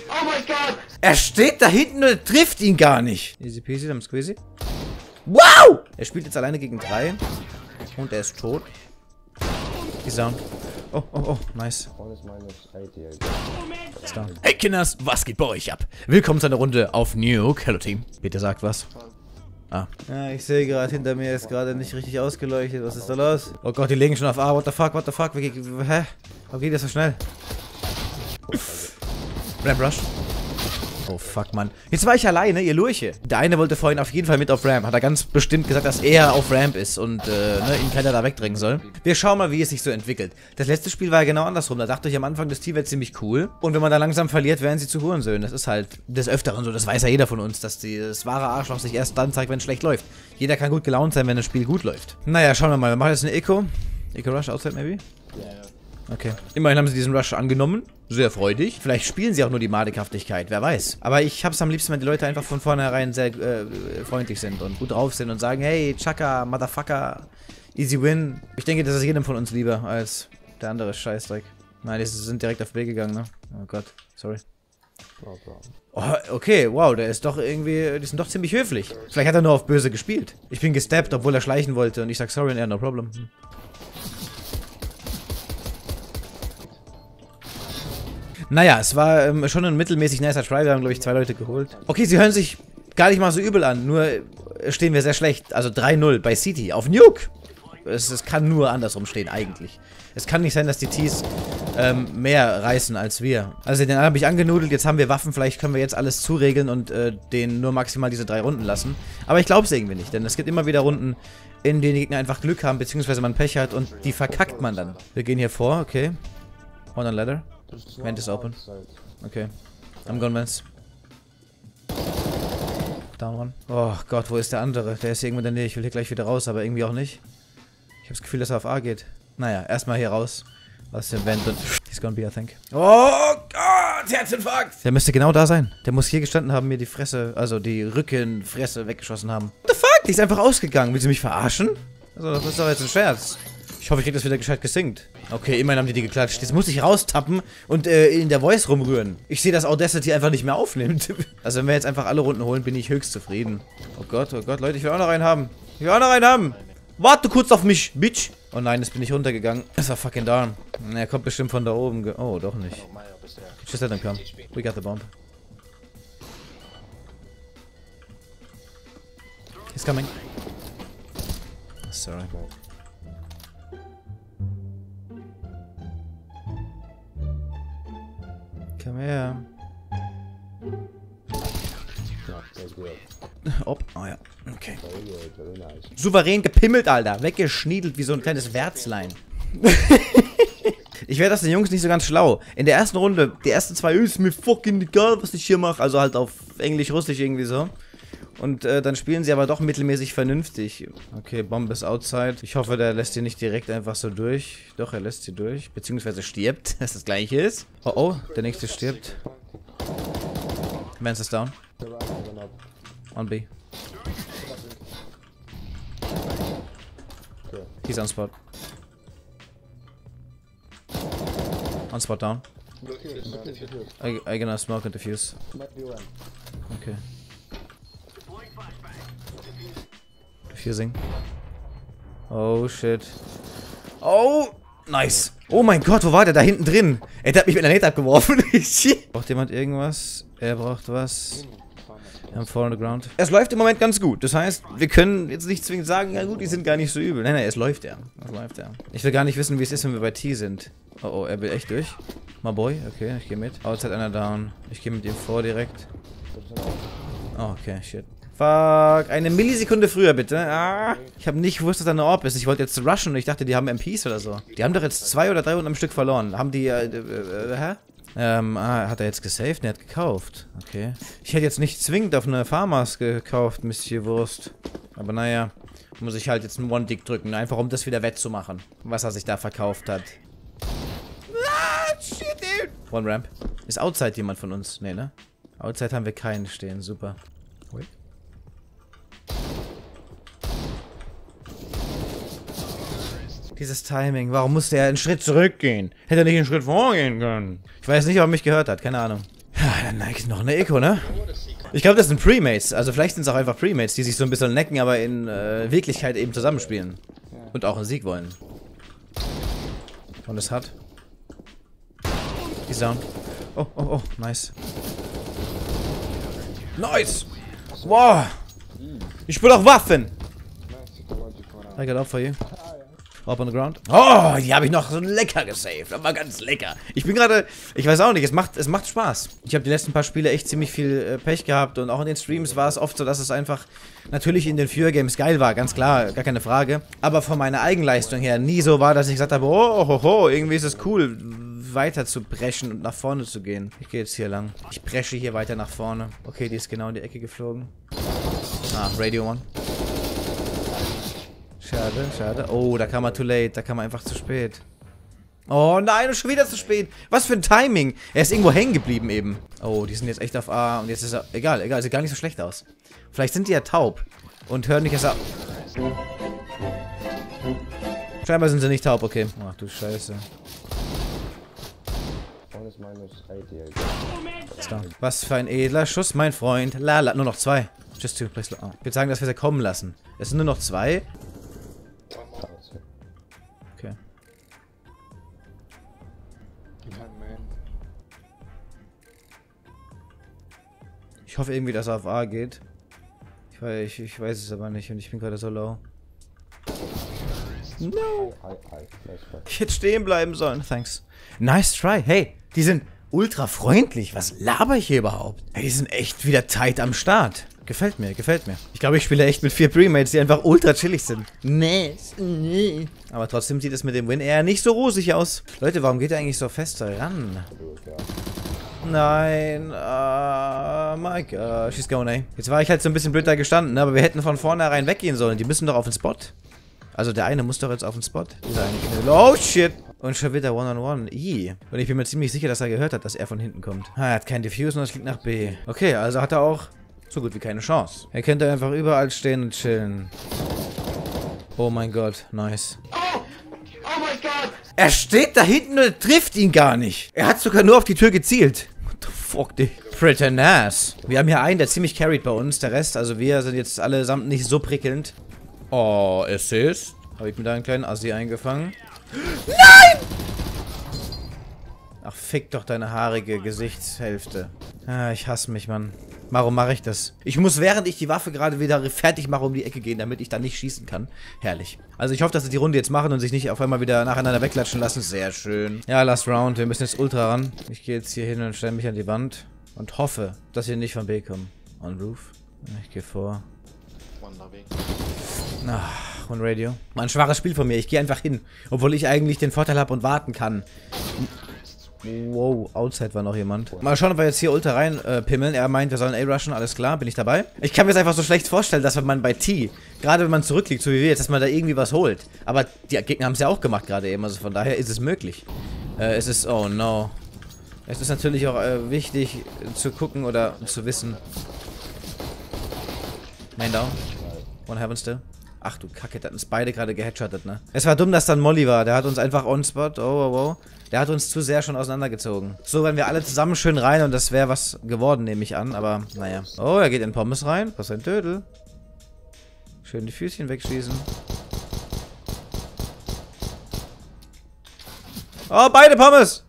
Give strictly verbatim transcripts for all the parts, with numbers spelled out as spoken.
Oh mein Gott! Er steht da hinten und trifft ihn gar nicht. Easy peasy, dann squeezy. Wow! Er spielt jetzt alleine gegen drei. Und er ist tot. He's down. Oh, oh, oh, nice. Ist down. Hey Kinders, was geht bei euch ab? Willkommen zu einer Runde auf Nuke. Hello Team. Bitte sagt was. Ah. Ja, ich sehe gerade, hinter mir ist gerade nicht richtig ausgeleuchtet. Was ist da los? Oh Gott, die legen schon auf A. What the fuck, what the fuck? Wie, hä? Warum geht das so schnell? Ramp Rush. Oh fuck, Mann. Jetzt war ich alleine, ihr Lurche. Der eine wollte vorhin auf jeden Fall mit auf Ramp. Hat er ganz bestimmt gesagt, dass er auf Ramp ist und äh, ne, ihn keiner da wegdrängen soll. Wir schauen mal, wie es sich so entwickelt. Das letzte Spiel war ja genau andersrum. Da dachte ich am Anfang, das Team wäre ziemlich cool. Und wenn man da langsam verliert, werden sie zu Hurensöhnen. Das ist halt des Öfteren so. Das weiß ja jeder von uns, dass die, das wahre Arschloch sich erst dann zeigt, wenn es schlecht läuft. Jeder kann gut gelaunt sein, wenn das Spiel gut läuft. Naja, schauen wir mal. Wir machen jetzt eine Eco. Eco Rush outside maybe? Ja, ja. Okay. Immerhin haben sie diesen Rush angenommen. Sehr freudig. Vielleicht spielen sie auch nur die Madighaftigkeit, wer weiß. Aber ich hab's am liebsten, wenn die Leute einfach von vornherein sehr äh, freundlich sind und gut drauf sind und sagen, hey, Chaka, Motherfucker, easy win. Ich denke, das ist jedem von uns lieber als der andere Scheißdreck. Nein, die sind direkt auf B gegangen, ne? Oh Gott, sorry. Oh, okay, wow, der ist doch irgendwie, die sind doch ziemlich höflich. Vielleicht hat er nur auf böse gespielt. Ich bin gesteppt, obwohl er schleichen wollte und ich sag sorry und er, no problem. Hm. Naja, es war ähm, schon ein mittelmäßig nicer Try. Wir haben, glaube ich, zwei Leute geholt. Okay, sie hören sich gar nicht mal so übel an. Nur stehen wir sehr schlecht. Also drei null bei City auf Nuke. Es, es kann nur andersrum stehen, eigentlich. Es kann nicht sein, dass die Ts ähm, mehr reißen als wir. Also den habe ich angenudelt. Jetzt haben wir Waffen. Vielleicht können wir jetzt alles zuregeln und äh, den nur maximal diese drei Runden lassen. Aber ich glaube es irgendwie nicht. Denn es gibt immer wieder Runden, in denen die Gegner einfach Glück haben, beziehungsweise man Pech hat und die verkackt man dann. Wir gehen hier vor, okay. One on ladder. Vent is open. Okay. I'm going Vents. Down one. Oh Gott, wo ist der andere? Der ist irgendwo in der Nähe. Ich will hier gleich wieder raus, aber irgendwie auch nicht. Ich habe das Gefühl, dass er auf A geht. Naja, erstmal hier raus. Aus dem Vent und... He's gonna be, I think. Oh Gott, Herzinfarkt! Der müsste genau da sein. Der muss hier gestanden haben, mir die Fresse, also die Rückenfresse weggeschossen haben. What the fuck? Die ist einfach ausgegangen. Will sie mich verarschen? Also, das ist doch jetzt ein Scherz. Ich hoffe, ich krieg das wieder gescheit gesinkt. Okay, immerhin haben die die geklatscht. Jetzt muss ich raustappen und äh, in der Voice rumrühren. Ich sehe, dass Audacity einfach nicht mehr aufnimmt. Also wenn wir jetzt einfach alle Runden holen, bin ich höchst zufrieden. Oh Gott, oh Gott, Leute, ich will auch noch einen haben. Ich will auch noch einen haben. Warte kurz auf mich, Bitch. Oh nein, jetzt bin ich runtergegangen. Das war fucking down. Er kommt bestimmt von da oben. Oh, doch nicht. Just let him come. We got the bomb. He's coming. Sorry. Komm her. Ob. Oh ja. Okay. Souverän gepimmelt, Alter. Weggeschniedelt wie so ein kleines Wärzlein. Ich werde das den Jungs nicht so ganz schlau. In der ersten Runde, die ersten zwei, ist mir fucking egal, was ich hier mache. Also halt auf Englisch, Russisch irgendwie so. Und äh, dann spielen sie aber doch mittelmäßig vernünftig. Okay, Bombe ist outside. Ich hoffe, der lässt sie nicht direkt einfach so durch. Doch, er lässt sie durch. Beziehungsweise stirbt, dass das gleiche ist. Oh oh, der nächste stirbt. Vance ist down. On B. He's on spot. On spot down. I, I gonna smoke and defuse. Okay. Defusing. Oh shit. Oh, nice. Oh mein Gott, wo war der? Da hinten drin. Er hat mich mit einer Nate abgeworfen. Braucht jemand irgendwas? Er braucht was. I'm fall on the ground. Es läuft im Moment ganz gut. Das heißt, wir können jetzt nicht zwingend sagen, ja gut, die sind gar nicht so übel. Nein, nein, es läuft ja. Es läuft ja. Ich will gar nicht wissen, wie es ist, wenn wir bei T sind. Oh, oh, er will echt durch. My boy, okay, ich gehe mit. Outside einer down. Ich gehe mit ihm vor direkt. Oh, okay, shit. Fuck, eine Millisekunde früher bitte. Ah, ich habe nicht gewusst, dass da eine Orb ist. Ich wollte jetzt rushen und ich dachte, die haben M Ps oder so. Die haben doch jetzt zwei oder drei Runden am Stück verloren. Haben die, äh, äh, äh hä? Ähm, ah, hat er jetzt gesaved? Ne, er hat gekauft. Okay. Ich hätte jetzt nicht zwingend auf eine Farmers gekauft, Monsieur Wurst. Aber naja, muss ich halt jetzt einen One-Dick drücken, einfach um das wieder wettzumachen, was er sich da verkauft hat. Ah, shit, dude. One Ramp. Ist Outside jemand von uns? Ne, ne? Outside haben wir keinen stehen, super. Wait. Dieses Timing. Warum musste er einen Schritt zurückgehen? Hätte er nicht einen Schritt vorgehen können? Ich weiß nicht, ob er mich gehört hat. Keine Ahnung. Ja, Nein, noch eine Eco, ne? Ich glaube, das sind Premates. Also vielleicht sind es auch einfach Premates, die sich so ein bisschen necken, aber in äh, Wirklichkeit eben zusammenspielen. Und auch einen Sieg wollen. Und es hat. He's down. Oh, oh, oh, nice. Nice! Wow! Ich spiele auch Waffen! I got up for you. Up on the ground. Oh, die habe ich noch so lecker gesaved. Das war ganz lecker. Ich bin gerade, ich weiß auch nicht, es macht, es macht Spaß. Ich habe die letzten paar Spiele echt ziemlich viel äh, Pech gehabt und auch in den Streams war es oft so, dass es einfach natürlich in den Viewer-Games geil war, ganz klar, gar keine Frage. Aber von meiner Eigenleistung her nie so war, dass ich gesagt habe, oh, oh, oh, irgendwie ist es cool, weiter zu brechen und nach vorne zu gehen. Ich gehe jetzt hier lang. Ich bresche hier weiter nach vorne. Okay, die ist genau in die Ecke geflogen. Ah, Radio One. Schade, schade. Oh, da kam er too late. Da kam er einfach zu spät. Oh nein, schon wieder zu spät. Was für ein Timing. Er ist irgendwo hängen geblieben eben. Oh, die sind jetzt echt auf A. Und jetzt ist er... Egal, egal. Sieht gar nicht so schlecht aus. Vielleicht sind die ja taub. Und hören nicht erst ab. Scheinbar sind sie nicht taub, okay. Ach du Scheiße. Was für ein edler Schuss, mein Freund. Lala, nur noch zwei. Just two, please. Oh. Ich würde sagen, dass wir sie kommen lassen. Es sind nur noch zwei. Okay. Ich hoffe irgendwie, dass er auf A geht. Ich weiß, ich, ich weiß es aber nicht und ich bin gerade so low. No! Ich hätte stehen bleiben sollen. Thanks. Nice try. Hey, die sind ultra freundlich. Was laber ich hier überhaupt? Hey, die sind echt wieder tight am Start. Gefällt mir, gefällt mir. Ich glaube, ich spiele echt mit vier Premates, die einfach ultra chillig sind. Nee. Aber trotzdem sieht es mit dem Win eher nicht so rosig aus. Leute, warum geht er eigentlich so fest ran? Nein. Oh my God. She's going, ey. Jetzt war ich halt so ein bisschen blöd da gestanden, ne? Aber wir hätten von vornherein weggehen sollen. Die müssen doch auf den Spot. Also der eine muss doch jetzt auf den Spot. Dieser eine. Oh shit. Und schon wieder One-on-One. I. Und ich bin mir ziemlich sicher, dass er gehört hat, dass er von hinten kommt. Ah, er hat kein Diffuse und es liegt nach B. Okay, also hat er auch so gut wie keine Chance. Er könnte einfach überall stehen und chillen. Oh mein Gott, nice. Oh, oh mein Gott! Er steht da hinten und trifft ihn gar nicht. Er hat sogar nur auf die Tür gezielt. What the fuck, dude? Pretty nice. Wir haben hier einen, der ziemlich carried bei uns. Der Rest, also wir sind jetzt allesamt nicht so prickelnd. Oh, Assist. Habe ich mir da einen kleinen Assi eingefangen. Nein! Ach, fick doch deine haarige Gesichtshälfte. Ah, ich hasse mich, Mann. Warum mache ich das? Ich muss, während ich die Waffe gerade wieder fertig mache, um die Ecke gehen, damit ich dann nicht schießen kann. Herrlich. Also ich hoffe, dass sie die Runde jetzt machen und sich nicht auf einmal wieder nacheinander wegklatschen lassen. Sehr schön. Ja, last round. Wir müssen jetzt ultra ran. Ich gehe jetzt hier hin und stelle mich an die Wand und hoffe, dass sie nicht von B kommen. On roof. Ich gehe vor. Ach, und Radio. Mal ein schwaches Spiel von mir. Ich gehe einfach hin. Obwohl ich eigentlich den Vorteil habe und warten kann. Wow, outside war noch jemand. Mal schauen, ob wir jetzt hier ultra rein äh, pimmeln. Er meint, wir sollen A-rushen. Alles klar, bin ich dabei. Ich kann mir das einfach so schlecht vorstellen, dass wenn man bei T, gerade wenn man zurückliegt, so wie wir jetzt, dass man da irgendwie was holt. Aber die Gegner haben es ja auch gemacht gerade eben. Also von daher ist es möglich. Äh, es ist, oh no. Es ist natürlich auch äh, wichtig zu gucken oder zu wissen. Main down. One heaven still. Ach du Kacke, da hatten uns beide gerade geheadshottet, ne? Es war dumm, dass dann Molly war. Der hat uns einfach on spot. Oh, oh, oh. Der hat uns zu sehr schon auseinandergezogen. So, wenn wir alle zusammen schön rein und das wäre was geworden, nehme ich an. Aber, naja. Oh, er geht in Pommes rein. Was ein Dödel. Schön die Füßchen wegschießen. Oh, beide Pommes!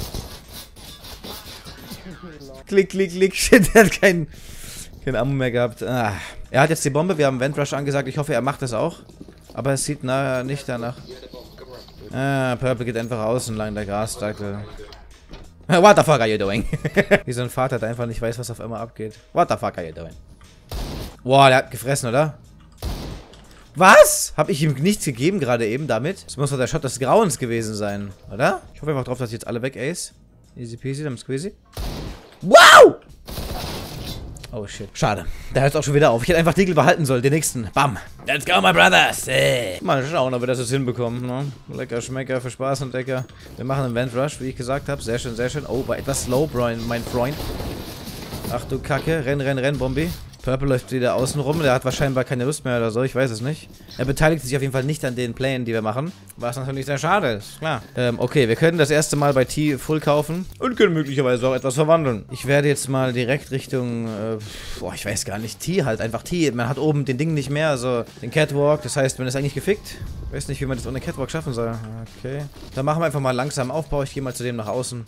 Klick, klick, klick. Shit, der hat keinen kein Ammo mehr gehabt. Ah. Er hat jetzt die Bombe. Wir haben Vent-Rush angesagt. Ich hoffe, er macht das auch. Aber es sieht na, nicht danach. Ah, Purple geht einfach außen lang, der Grasdackel. What the fuck are you doing? Wie so ein Vater, der einfach nicht weiß, was auf einmal abgeht. What the fuck are you doing? Boah, der hat gefressen, oder? Was? Hab ich ihm nichts gegeben gerade eben damit? Das muss doch der Shot des Grauens gewesen sein, oder? Ich hoffe einfach drauf, dass ich jetzt alle weg ace. Easy peasy, dann squeezy. Wow! Oh shit. Schade. Der hört auch schon wieder auf. Ich hätte einfach Deagle behalten sollen. Den nächsten. Bam. Let's go, my brothers. Hey. Mal schauen, ob wir das jetzt hinbekommen. Ne? Lecker Schmecker für Spaß und Decker. Wir machen einen Vent Rush, wie ich gesagt habe. Sehr schön, sehr schön. Oh, war etwas slow, Brian, mein Freund. Ach du Kacke. Renn, renn, renn, Bombi. Purple läuft wieder außen rum. Der hat wahrscheinlich keine Lust mehr oder so. Ich weiß es nicht. Er beteiligt sich auf jeden Fall nicht an den Plänen, die wir machen. Was natürlich sehr schade ist. Klar. Ähm, okay, wir können das erste Mal bei T Full kaufen. Und können möglicherweise auch etwas verwandeln. Ich werde jetzt mal direkt Richtung... Äh, boah, ich weiß gar nicht. T halt. Einfach T. Man hat oben den Ding nicht mehr. Also den Catwalk. Das heißt, man ist eigentlich gefickt. Ich weiß nicht, wie man das ohne Catwalk schaffen soll. Okay. Dann machen wir einfach mal langsam Aufbau. Ich gehe mal zu dem nach außen.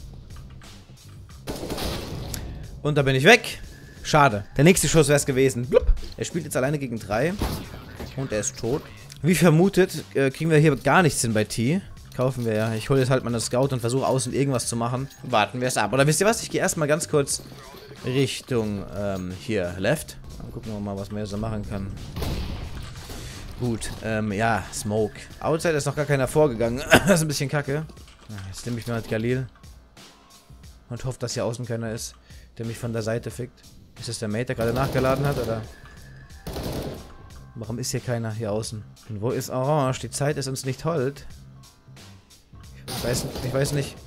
Und da bin ich weg. Schade. Der nächste Schuss wäre es gewesen. Blub. Er spielt jetzt alleine gegen drei. Und er ist tot. Wie vermutet, äh, kriegen wir hier gar nichts hin bei T. Kaufen wir ja. Ich hole jetzt halt mal eine Scout und versuche außen irgendwas zu machen. Warten wir es ab. Oder wisst ihr was? Ich gehe erstmal ganz kurz Richtung ähm, hier Left. Dann gucken wir mal, was man hier so machen kann. Gut. Ähm, ja, Smoke. Outside ist noch gar keiner vorgegangen. Das ist ein bisschen kacke. Jetzt nehme ich mir halt Galil. Und hoffe, dass hier außen keiner ist, der mich von der Seite fickt. Ist das der Mate, der gerade nachgeladen hat, oder? Warum ist hier keiner hier außen? Und wo ist Orange? Die Zeit ist uns nicht hold. Ich weiß, ich weiß nicht.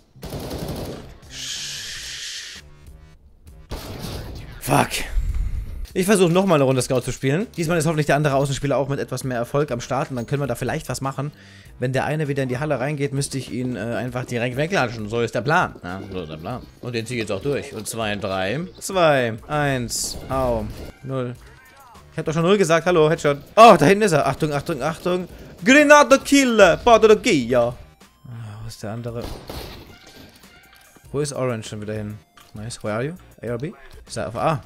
Fuck. Ich versuche nochmal eine Runde Scout zu spielen. Diesmal ist hoffentlich der andere Außenspieler auch mit etwas mehr Erfolg am Start. Und dann können wir da vielleicht was machen. Wenn der eine wieder in die Halle reingeht, müsste ich ihn äh, einfach direkt weglatschen. So ist der Plan. Ja, so ist der Plan. Und den ziehe ich jetzt auch durch. Und zwei, drei, zwei, eins, au, null. Ich hab doch schon null gesagt. Hallo, Headshot. Oh, da hinten ist er. Achtung, Achtung, Achtung. Grenade Killer. Patologia. Ah, wo ist der andere? Wo ist Orange schon wieder hin? Nice. Where are you? A or B? Ist er auf A?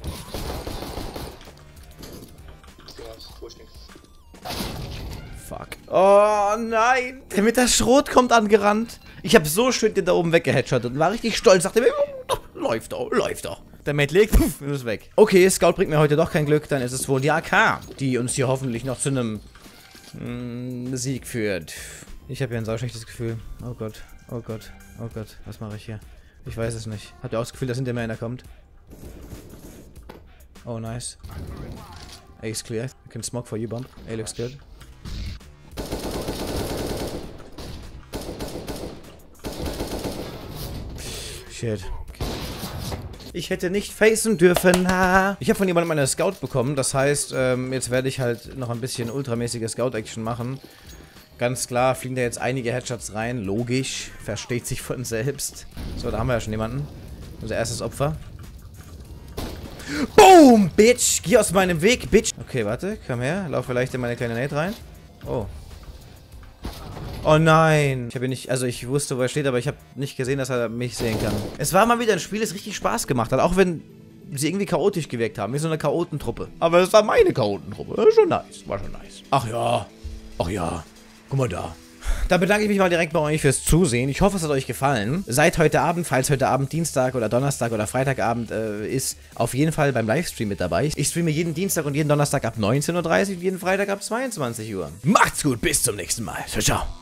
Fuck. Oh nein. Der mit der Schrot kommt angerannt. Ich habe so schön den da oben weggeheadshottet und war richtig stolz. Dachte mir, läuft doch, läuft doch. Der Mate legt, puff, ist weg. Okay, Scout bringt mir heute doch kein Glück. Dann ist es wohl die A K, die uns hier hoffentlich noch zu einem mm, Sieg führt. Ich habe hier ein sauschlechtes Gefühl. Oh Gott, oh Gott, oh Gott. Was mache ich hier? Ich weiß es nicht. Habt ihr auch das Gefühl, dass hinter mir einer kommt? Oh, nice. A is clear. I can smoke for you, bomb. A looks good. Shit. Ich hätte nicht facen dürfen. Ha. Ich habe von jemandem eine Scout bekommen. Das heißt, ähm, jetzt werde ich halt noch ein bisschen ultramäßige Scout-Action machen. Ganz klar fliegen da jetzt einige Headshots rein. Logisch. Versteht sich von selbst. So, da haben wir ja schon jemanden. Unser erstes Opfer. Boom, Bitch. Geh aus meinem Weg, Bitch. Okay, warte. Komm her. Lauf vielleicht in meine kleine Nate rein. Oh. Oh nein. Ich habe nicht, also ich wusste, wo er steht, aber ich habe nicht gesehen, dass er mich sehen kann. Es war mal wieder ein Spiel, das richtig Spaß gemacht hat, auch wenn sie irgendwie chaotisch gewirkt haben, wie so eine Chaotentruppe. Aber es war meine Chaotentruppe. Schon nice, war schon nice. Ach ja, ach ja, guck mal da. Da bedanke ich mich mal direkt bei euch fürs Zusehen. Ich hoffe, es hat euch gefallen. Seid heute Abend, falls heute Abend Dienstag oder Donnerstag oder Freitagabend äh, ist, auf jeden Fall beim Livestream mit dabei. Ich streame jeden Dienstag und jeden Donnerstag ab neunzehn Uhr dreißig und jeden Freitag ab zweiundzwanzig Uhr. Macht's gut, bis zum nächsten Mal. Ciao, ciao.